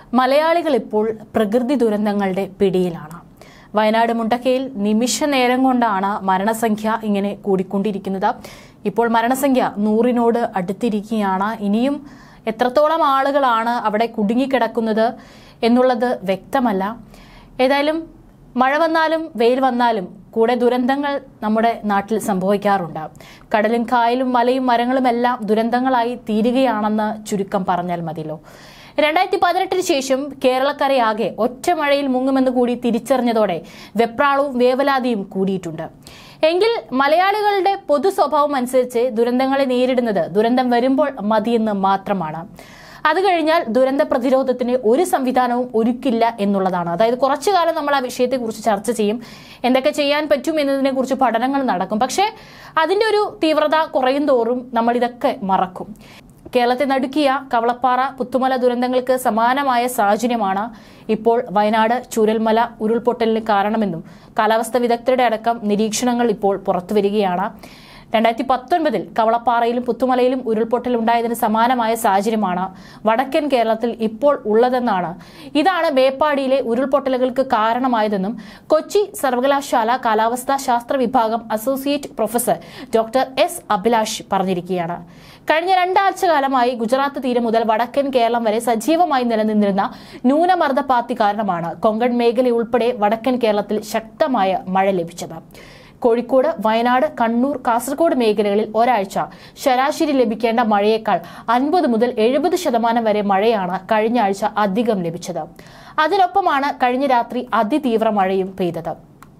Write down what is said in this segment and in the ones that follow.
മലയാളികൾ ഇപ്പോൾ പ്രകൃതി ദുരന്തങ്ങളുടെ പിടിയിലാണ്. വയനാട് മുണ്ടക്കയിൽ നിമിഷ നേരം കൊണ്ടാണ് മരണസംഖ്യ ഇങ്ങനെ കൂടിക്കൊണ്ടിരിക്കുന്നത്. ഇപ്പോൾ മരണസംഖ്യ 100 അടുത്തിരിക്കുകയാണ്. ഇനിയും എത്രത്തോളം ആളുകളാണ് അവിടെ കുടുങ്ങിക്കിടക്കുന്നത് എന്നുള്ളത് വ്യക്തമല്ല. ഏതായാലും മഴ വന്നാലും വെയിൽ വന്നാലും കൂടെ ദുരന്തങ്ങൾ നമ്മുടെ നാട്ടിൽ സംഭവിക്കാറുണ്ട്. കടലും കായലും മലയും മരങ്ങളും എല്ലാം ദുരന്തങ്ങളായി തീരുകയാണെന്ന് ചുരുക്കം പറഞ്ഞാൽ മതിയല്ലോ. 2018 ശേഷം കേരളക്കരയാകെ ഒറ്റ മഴയിൽ മുങ്ങുമെന്ന് കൂടി തിരിച്ചറിഞ്ഞതോടെ വെപ്രാളവും വേവലാതിയും കൂടിയിട്ടുണ്ട്. എങ്കിൽ മലയാളികളുടെ പൊതു സ്വഭാവം അനുസരിച്ച് ദുരന്തങ്ങളെ നേരിടുന്നത് ദുരന്തം വരുമ്പോൾ മതിയെന്ന് മാത്രമാണ്. അത് കഴിഞ്ഞാൽ ദുരന്ത പ്രതിരോധത്തിന് ഒരു സംവിധാനവും ഒരുക്കില്ല എന്നുള്ളതാണ്. അതായത് കുറച്ചു കാലം നമ്മൾ ആ വിഷയത്തെക്കുറിച്ച് ചർച്ച ചെയ്യും, എന്തൊക്കെ ചെയ്യാൻ പറ്റും എന്നതിനെ കുറിച്ച് പഠനങ്ങൾ നടക്കും. പക്ഷേ അതിന്റെ ഒരു തീവ്രത കുറയും തോറും നമ്മൾ ഇതൊക്കെ മറക്കും. കേരളത്തെ നടുക്കിയ കവളപ്പാറ പുത്തുമല ദുരന്തങ്ങൾക്ക് സമാനമായ സാഹചര്യമാണ് ഇപ്പോൾ വയനാട് ചൂരൽമല ഉരുൾപൊട്ടലിന് കാരണമെന്നും കാലാവസ്ഥാ വിദഗ്ധരുടെ അടക്കം നിരീക്ഷണങ്ങൾ ഇപ്പോൾ പുറത്തുവരികയാണ്. 2019 കവളപ്പാറയിലും പുത്തുമലയിലും ഉരുൾപൊട്ടൽ ഉണ്ടായതിന് സമാനമായ സാഹചര്യമാണ് വടക്കൻ കേരളത്തിൽ ഇപ്പോൾ ഉള്ളതെന്നാണ്. ഇതാണ് മേപ്പാടിയിലെ ഉരുൾപൊട്ടലുകൾക്ക് കാരണമായതെന്നും കൊച്ചി സർവകലാശാല കാലാവസ്ഥാ ശാസ്ത്ര വിഭാഗം associate professor doctor S Abhilash പറഞ്ഞിരിക്കുകയാണ്. കഴിഞ്ഞ 2 ആഴ്ചകാലമായി ഗുജറാത്ത് തീരം മുതൽ വടക്കൻ കേരളം വരെ സജീവമായി നിലനിന്നിരുന്ന ന്യൂനമർദ്ദപാത്തി കാരണമാണ് കൊങ്കൺ മേഖല ഉൾപ്പെടെ വടക്കൻ കേരളത്തിൽ ശക്തമായ മഴ ലഭിച്ചത്. കോഴിക്കോട്, വയനാട്, കണ്ണൂർ, കാസർഗോഡ് മേഖലകളിൽ ഒരാഴ്ച ശരാശരി ലഭിക്കേണ്ട മഴയേക്കാൾ 50 മുതൽ 70% വരെ മഴയാണ് കഴിഞ്ഞ ആഴ്ച അധികം ലഭിച്ചത്. അതിനൊപ്പമാണ് കഴിഞ്ഞ രാത്രി അതിതീവ്ര മഴയും പെയ്തത്.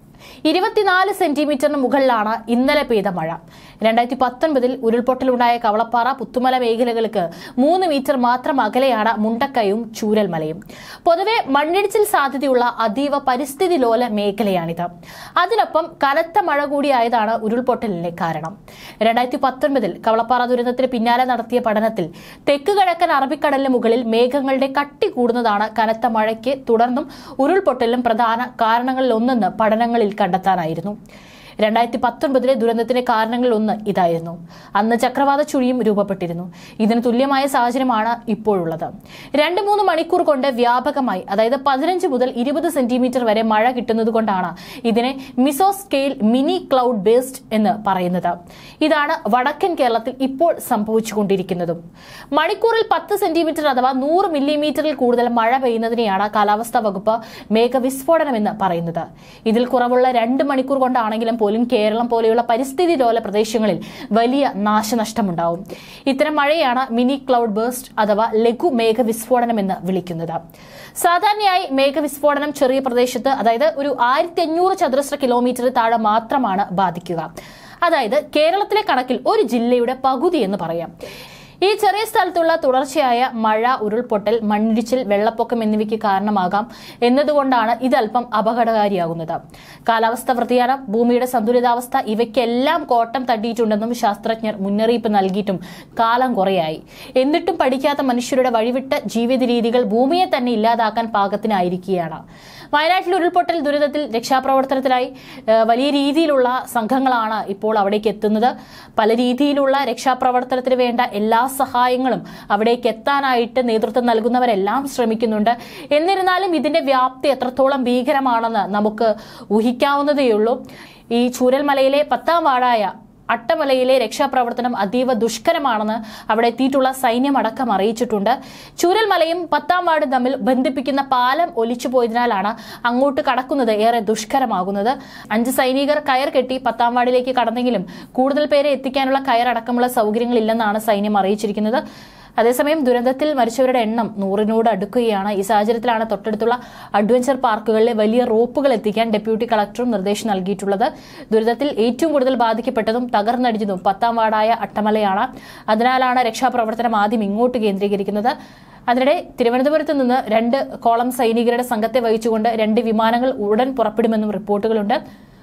24 സെന്റിമീറ്ററിന് മുകളിലാണ് ഇന്നലെ പെയ്ത മഴ. 2019 ഉരുൾപൊട്ടലുണ്ടായ കവളപ്പാറ പുത്തുമല മേഖലകൾക്ക് 3 മീറ്റർ മാത്രം അകലെയാണ് മുണ്ടക്കയും ചൂരൽമലയും. പൊതുവെ മണ്ണിടിച്ചിൽ സാധ്യതയുള്ള അതീവ പരിസ്ഥിതി ലോല മേഖലയാണിത്. അതിനൊപ്പം കനത്ത മഴ കൂടിയായതാണ് ഉരുൾപൊട്ടലിന് കാരണം. 2019 കവളപ്പാറ ദുരന്തത്തിന് പിന്നാലെ നടത്തിയ പഠനത്തിൽ തെക്ക് കിഴക്കൻ അറബിക്കടലിന് മുകളിൽ മേഘങ്ങളുടെ കട്ടി കൂടുന്നതാണ് കനത്ത മഴയ്ക്ക് തുടർന്നും ഉരുൾപൊട്ടലിനും പ്രധാന കാരണങ്ങളിലൊന്നെന്ന് പഠനങ്ങളിൽ കണ്ടെത്താനായിരുന്നു. 2019 ദുരന്തത്തിന്റെ കാരണങ്ങളിൽ ഒന്ന് ഇതായിരുന്നു. അന്ന് ചക്രവാത ചുഴിയും രൂപപ്പെട്ടിരുന്നു. ഇതിന് തുല്യമായ സാഹചര്യമാണ് ഇപ്പോഴുള്ളത്. 2-3 മണിക്കൂർ കൊണ്ട് വ്യാപകമായി, അതായത് 15 മുതൽ 20 സെന്റിമീറ്റർ വരെ മഴ കിട്ടുന്നത് കൊണ്ടാണ് ഇതിനെ മിസോസ്കെയിൽ മിനി ക്ലൗഡ് ബേസ്ഡ് എന്ന് പറയുന്നത്. ഇതാണ് വടക്കൻ കേരളത്തിൽ ഇപ്പോൾ സംഭവിച്ചുകൊണ്ടിരിക്കുന്നതും. മണിക്കൂറിൽ 10 സെന്റിമീറ്റർ അഥവാ 100 മില്ലിമീറ്ററിൽ കൂടുതൽ മഴ പെയ്യുന്നതിനെയാണ് കാലാവസ്ഥാ വകുപ്പ് മേഘവിസ്ഫോടനം എന്ന് പറയുന്നത്. ഇതിൽ കുറവുള്ള 2 മണിക്കൂർ കൊണ്ടാണെങ്കിലും കേരളം പോലെയുള്ള പരിസ്ഥിതി ലോല പ്രദേശങ്ങളിൽ വലിയ നാശനഷ്ടമുണ്ടാവും. ഇത്തരം മഴയാണ് മിനി ക്ലൗഡ് ബേസ്റ്റ് അഥവാ ലഘു മേഘവിസ്ഫോടനം എന്ന് വിളിക്കുന്നത്. സാധാരണയായി മേഘവിസ്ഫോടനം ചെറിയ പ്രദേശത്ത്, അതായത് ഒരു 1500 ചതുരശ്ര കിലോമീറ്റർ താഴെ മാത്രമാണ് ബാധിക്കുക. അതായത് കേരളത്തിലെ കണക്കിൽ ഒരു ജില്ലയുടെ പകുതി എന്ന് പറയാം. ഈ ചെറിയ സ്ഥലത്തുള്ള തുടർച്ചയായ മഴ, ഉരുൾപൊട്ടൽ, മണ്ണിടിച്ചിൽ, വെള്ളപ്പൊക്കം എന്നിവയ്ക്ക് കാരണമാകാം എന്നതുകൊണ്ടാണ് ഇതല്പം അപകടകാരിയാകുന്നത്. കാലാവസ്ഥാ വ്യതിയാനം, ഭൂമിയുടെ സന്തുലിതാവസ്ഥ ഇവയ്ക്കെല്ലാം കോട്ടം തട്ടിയിട്ടുണ്ടെന്നും ശാസ്ത്രജ്ഞർ മുന്നറിയിപ്പ് നൽകിയിട്ടും കാലം കുറയായി. എന്നിട്ടും പഠിക്കാത്ത മനുഷ്യരുടെ വഴിവിട്ട ജീവിത രീതികൾ ഭൂമിയെ തന്നെ ഇല്ലാതാക്കാൻ പാകത്തിനായിരിക്കുകയാണ്. വയനാട്ടിൽ ഉരുൾപൊട്ടൽ ദുരിതത്തിൽ രക്ഷാപ്രവർത്തനത്തിനായി വലിയ രീതിയിലുള്ള സംഘങ്ങളാണ് ഇപ്പോൾ അവിടേക്ക് എത്തുന്നത്. പല രീതിയിലുള്ള രക്ഷാപ്രവർത്തനത്തിന് വേണ്ട എല്ലാ സഹായങ്ങളും അവിടേക്ക് എത്താനായിട്ട് നേതൃത്വം നൽകുന്നവരെല്ലാം ശ്രമിക്കുന്നുണ്ട്. എന്നിരുന്നാലും ഇതിന്റെ വ്യാപ്തി എത്രത്തോളം ഭീകരമാണെന്ന് നമുക്ക് ഊഹിക്കാവുന്നതേയുള്ളൂ. ഈ ചൂരൽമലയിലെ 10ാം വാർഡായ അട്ടമലയിലെ രക്ഷാപ്രവർത്തനം അതീവ ദുഷ്കരമാണെന്ന് അവിടെ എത്തിയിട്ടുള്ള സൈന്യം അടക്കം അറിയിച്ചിട്ടുണ്ട്. ചൂരൽമലയും 10ാം വാർഡും തമ്മിൽ ബന്ധിപ്പിക്കുന്ന പാലം ഒലിച്ചു പോയതിനാലാണ് അങ്ങോട്ട് കടക്കുന്നത് ഏറെ ദുഷ്കരമാകുന്നത്. 5 സൈനികർ കയർ കെട്ടി 10ാം വാർഡിലേക്ക് കടന്നെങ്കിലും കൂടുതൽ പേരെ എത്തിക്കാനുള്ള കയറടക്കമുള്ള സൗകര്യങ്ങളില്ലെന്നാണ് സൈന്യം അറിയിച്ചിരിക്കുന്നത്. അതേസമയം ദുരന്തത്തിൽ മരിച്ചവരുടെ എണ്ണം 100 അടുക്കുകയാണ്. ഈ സാഹചര്യത്തിലാണ് തൊട്ടടുത്തുള്ള അഡ്വഞ്ചർ പാർക്കുകളിലെ വലിയ റോപ്പുകൾ എത്തിക്കാൻ ഡെപ്യൂട്ടി കളക്ടറും നിർദ്ദേശം നൽകിയിട്ടുള്ളത്. ദുരന്തത്തിൽ ഏറ്റവും കൂടുതൽ ബാധിക്കപ്പെട്ടതും തകർന്നടിഞ്ഞതും 10ാം വാർഡായ അട്ടമലയാണ്. അതിനാലാണ് രക്ഷാപ്രവർത്തനം ആദ്യം ഇങ്ങോട്ട് കേന്ദ്രീകരിക്കുന്നത്. അതിനിടെ തിരുവനന്തപുരത്ത് നിന്ന് 2 കോളം സൈനികരുടെ സംഘത്തെ വഹിച്ചുകൊണ്ട് 2 വിമാനങ്ങൾ ഉടൻ പുറപ്പെടുമെന്നും റിപ്പോർട്ടുകളുണ്ട്.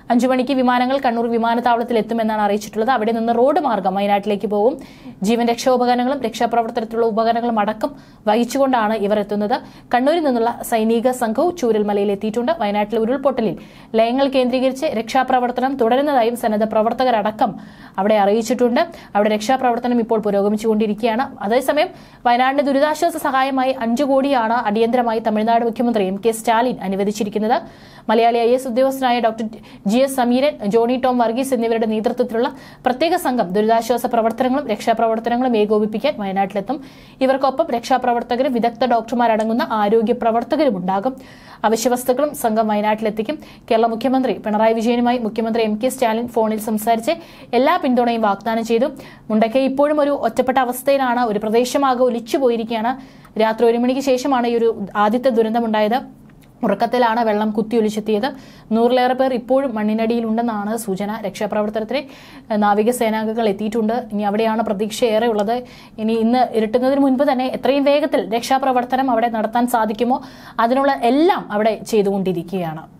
5 മണിക്ക് വിമാനങ്ങൾ കണ്ണൂർ വിമാനത്താവളത്തിൽ എത്തുമെന്നാണ് അറിയിച്ചിട്ടുള്ളത്. അവിടെ നിന്ന് റോഡ് മാർഗം വയനാട്ടിലേക്ക് പോകും. ജീവൻ രക്ഷാ ഉപകരണങ്ങളും രക്ഷാപ്രവർത്തനത്തിലുള്ള ഉപകരണങ്ങളും അടക്കം വഹിച്ചുകൊണ്ടാണ് ഇവർ എത്തുന്നത്. കണ്ണൂരിൽ നിന്നുള്ള സൈനിക സംഘവും ചൂരൽമലയിൽ എത്തിയിട്ടുണ്ട്. വയനാട്ടിലെ ഉരുൾപൊട്ടലിൽ ലയങ്ങൾ കേന്ദ്രീകരിച്ച് രക്ഷാപ്രവർത്തനം തുടരുന്നതായും സന്നദ്ധ പ്രവർത്തകരടക്കം അവിടെ അറിയിച്ചിട്ടുണ്ട്. അവിടെ രക്ഷാപ്രവർത്തനം ഇപ്പോൾ പുരോഗമിച്ചുകൊണ്ടിരിക്കുകയാണ്. അതേസമയം വയനാടിന്റെ ദുരിതാശ്വാസ സഹായമായി 5 കോടിയാണ് അടിയന്തരമായി തമിഴ്നാട് മുഖ്യമന്ത്രി എം കെ സ്റ്റാലിൻ അനുവദിച്ചിരിക്കുന്നത്. മലയാളി IAS ഉദ്യോഗസ്ഥനായ ഡോക്ടർ GS സമീരൻ, ജോണി ടോം വർഗീസ് എന്നിവരുടെ നേതൃത്വത്തിലുള്ള പ്രത്യേക സംഘം ദുരിതാശ്വാസ പ്രവർത്തനങ്ങളും രക്ഷാപ്രവർത്തനങ്ങളും ഏകോപിപ്പിക്കാൻ വയനാട്ടിലെത്തും. ഇവർക്കൊപ്പം രക്ഷാപ്രവർത്തകരും വിദഗ്ധ ഡോക്ടർമാരടങ്ങുന്ന ആരോഗ്യ പ്രവർത്തകരും ഉണ്ടാകും. അവശ്യവസ്തുക്കളും സംഘം വയനാട്ടിലെത്തിക്കും. കേരള മുഖ്യമന്ത്രി പിണറായി വിജയനുമായി മുഖ്യമന്ത്രി എം കെ സ്റ്റാലിൻ ഫോണിൽ സംസാരിച്ച് എല്ലാ പിന്തുണയും വാഗ്ദാനം ചെയ്തു. മുണ്ടക്കൈ ഇപ്പോഴും ഒരു ഒറ്റപ്പെട്ട അവസ്ഥയിലാണ്. ഒരു പ്രദേശമാകെ ഒലിച്ചു പോയിരിക്കുകയാണ്. രാത്രി 1 മണിക്ക് ശേഷമാണ് ഈ ഒരു ആദ്യത്തെ ദുരന്തമുണ്ടായത്. ഉറക്കത്തിലാണ് വെള്ളം കുത്തിയൊലിച്ചെത്തിയത്. 100-ലേറെ പേർ ഇപ്പോഴും മണ്ണിനടിയിലുണ്ടെന്നാണ് സൂചന. രക്ഷാപ്രവർത്തനത്തിന് നാവികസേനാംഗങ്ങൾ എത്തിയിട്ടുണ്ട്. ഇനി അവിടെയാണ് പ്രതീക്ഷയേറെ ഉള്ളത്. ഇന്ന് ഇരുട്ടുന്നതിന് മുൻപ് തന്നെ എത്രയും വേഗത്തിൽ രക്ഷാപ്രവർത്തനം അവിടെ നടത്താൻ സാധിക്കുമോ അതിനുള്ള എല്ലാം അവിടെ ചെയ്തുകൊണ്ടിരിക്കുകയാണ്.